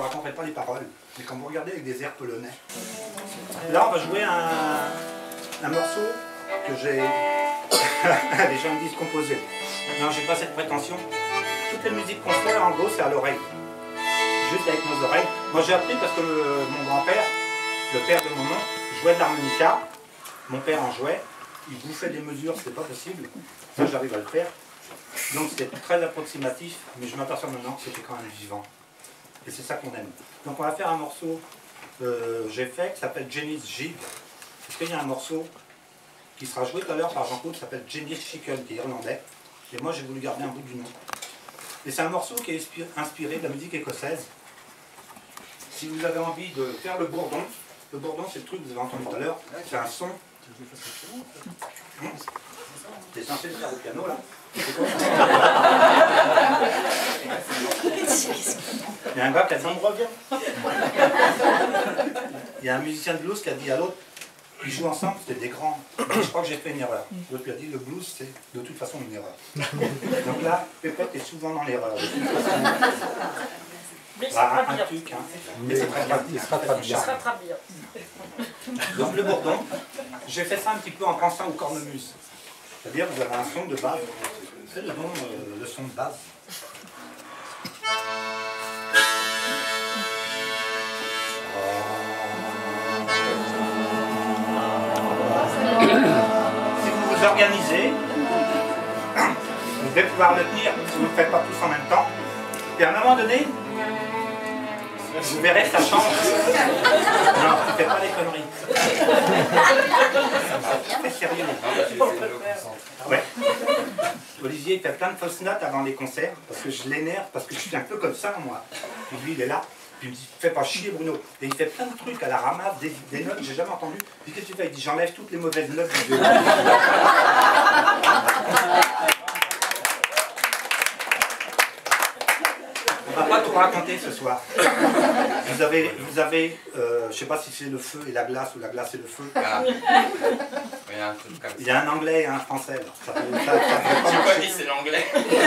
Je ne raconterai pas les paroles, mais quand vous regardez avec des airs polonais. Là, on va jouer un morceau que j'ai... les gens me disent composer. Non, j'ai pas cette prétention. Toutes les musiques qu'on fait, en gros, c'est à l'oreille. Juste avec nos oreilles. Moi, j'ai appris parce que mon grand-père, le père de mon oncle, jouait de l'harmonica. Mon père en jouait. Il bouffait des mesures, c'était pas possible. Ça, j'arrive à le faire. Donc, c'était très approximatif, mais je m'aperçois maintenant que c'était quand même vivant. Et c'est ça qu'on aime. Donc, on va faire un morceau que j'ai fait qui s'appelle Jenny's Jig. Parce qu'il y a un morceau qui sera joué tout à l'heure par Jean-Claude qui s'appelle Jenny's Chicken, qui est irlandais. Et moi, j'ai voulu garder un bout du nom. Et c'est un morceau qui est inspiré de la musique écossaise. Si vous avez envie de faire le bourdon c'est le truc que vous avez entendu tout à l'heure, c'est un son. T'es censé le faire au piano là. Il y a un gars qui a dit, il y a un musicien de blues qui a dit à l'autre, ils jouent ensemble, c'était des grands. Je crois que j'ai fait une erreur. L'autre lui a dit, le blues c'est de toute façon une erreur. Donc là, Pépette est souvent dans l'erreur. Mais il se rattrape bien. Truc, hein. Mais c'est très bien. Il se rattrape bien. Donc le bourdon, j'ai fait ça un petit peu en pensant au cornemuse. C'est-à-dire vous avez un son de base. C'est le son de base. Si vous vous organisez, vous devez pouvoir le tenir si vous ne le faites pas tous en même temps. Et à un moment donné, vous verrez que ça change. Non, tu fais pas des conneries. C'est sérieux. Ouais. Olivier il fait plein de fausses notes avant les concerts, parce que je l'énerve, parce que je suis un peu comme ça moi. Puis lui il est là, puis il me dit fais pas chier Bruno. Et il fait plein de trucs à la ramasse, des notes que j'ai jamais entendues. Puis qu'est-ce que tu fais? Il dit j'enlève toutes les mauvaises notes du violon. On va pas tout raconter ce soir. Vous avez je sais pas si c'est le feu et la glace ou la glace et le feu. Ah. Il y a un truc comme ça. Il y a un anglais et un français. Ça peut J'ai pas dit c'est l'anglais.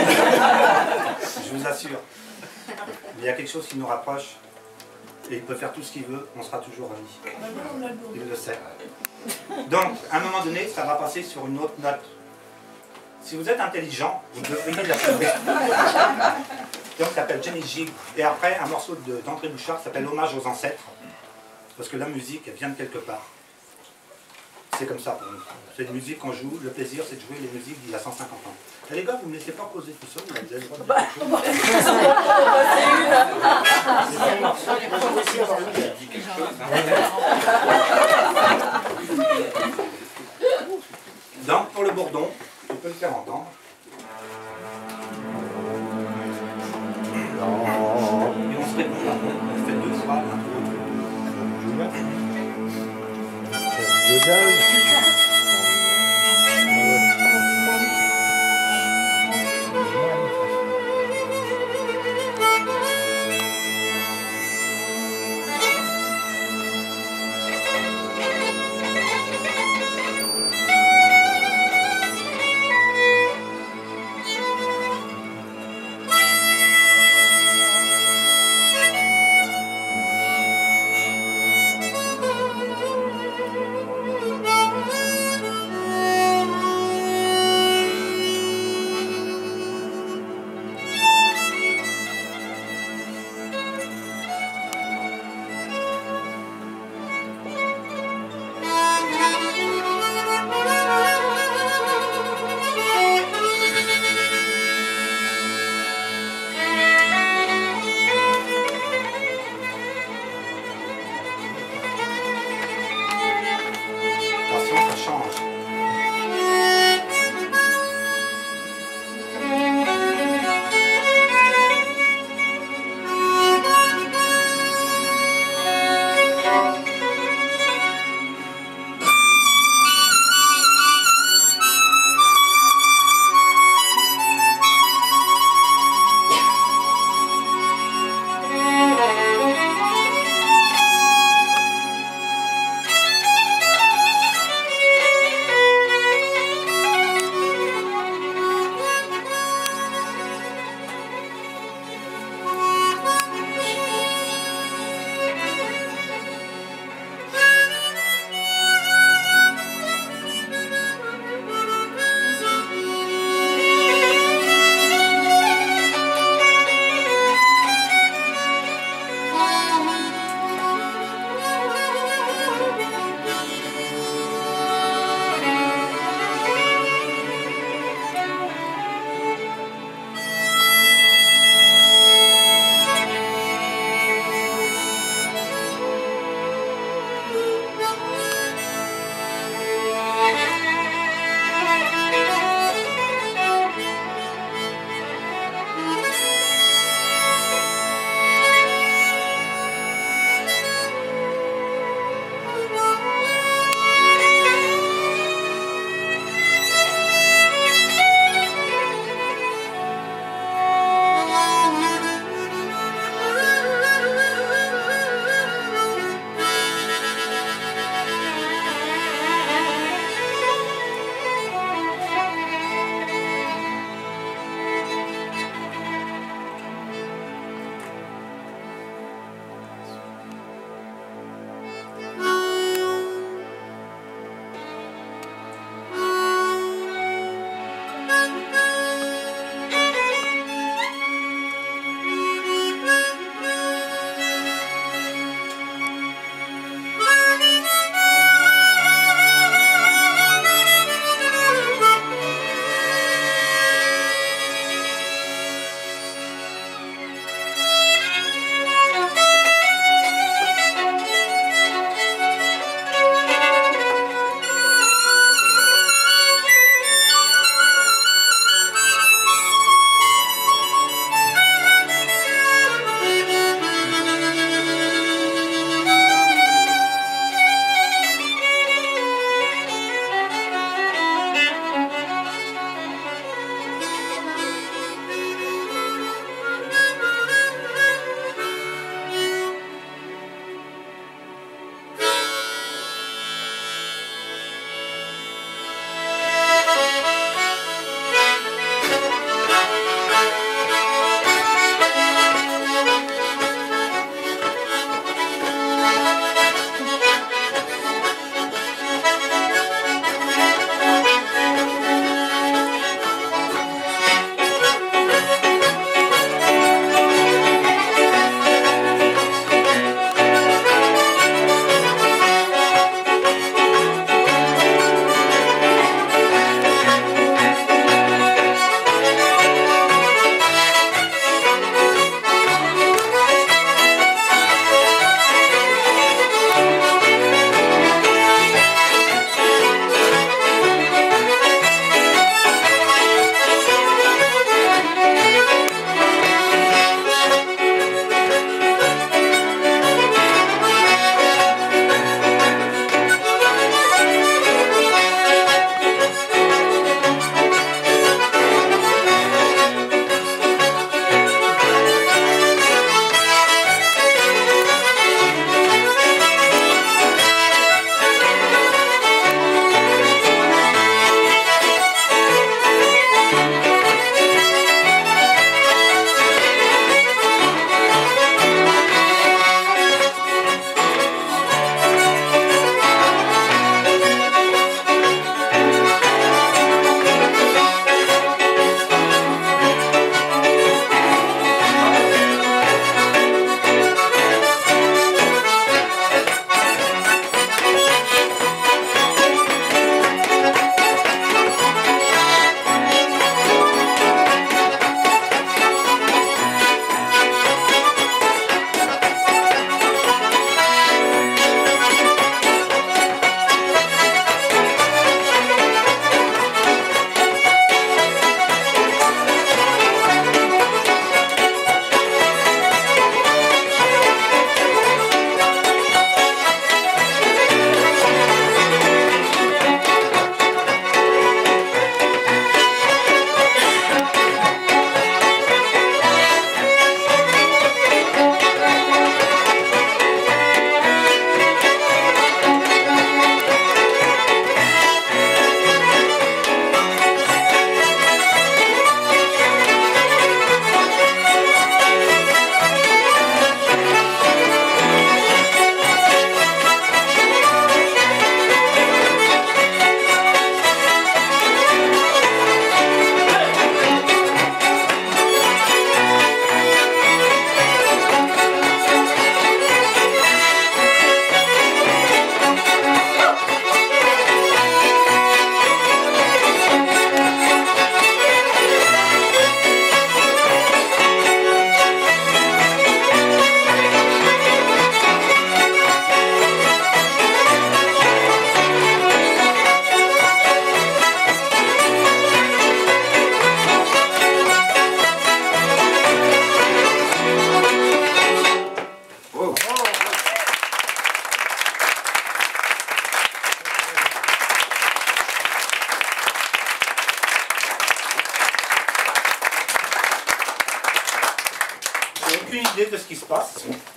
Je vous assure. Mais il y a quelque chose qui nous rapproche. Et il peut faire tout ce qu'il veut, on sera toujours amis. Il le sait. Donc, à un moment donné, ça va passer sur une autre note. Si vous êtes intelligent, vous devriez la trouver. Donc, ça s'appelle Jenny's Jig. Et après, un morceau d'André Bouchard s'appelle Hommage aux ancêtres. Parce que la musique, elle vient de quelque part. C'est comme ça pour nous. C'est une musique qu'on joue. Le plaisir, c'est de jouer les musiques d'il y a 150 ans. Et les gars, vous ne me laissez pas poser tout seul. Vous avez le droit de dire quelque chose. Donc, pour le bourdon, tu peux le faire entendre. Et on se répond là. On fait deux fois. idée de ce qui se passe.